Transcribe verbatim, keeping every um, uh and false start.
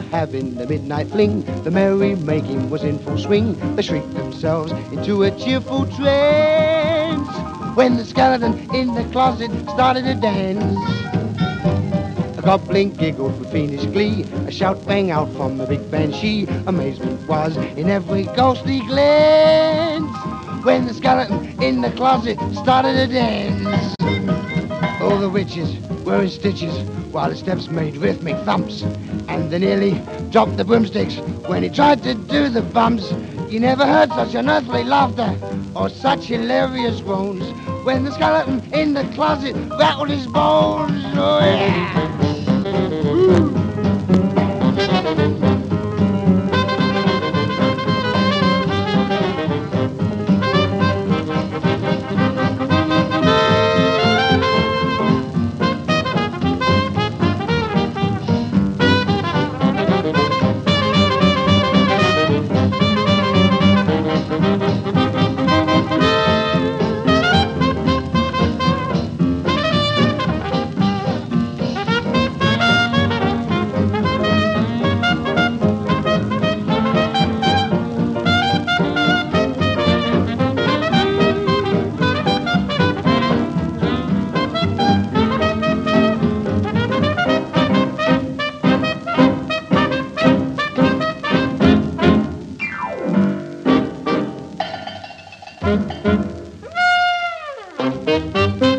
having the midnight fling. The merry-making was in full swing. They shrieked themselves into a cheerful trance when the skeleton in the closet started to dance. A goblin giggled with fiendish glee. A shout rang out from the big banshee. Amazement was in every ghostly glance when the skeleton in the closet started to dance. All the witches were in stitches while the steps made rhythmic thumps, and they nearly dropped the broomsticks when he tried to do the bumps. You never heard such unearthly laughter or such hilarious groans when the skeleton in the closet rattled his bones. Oh yeah! Woo. Thank you.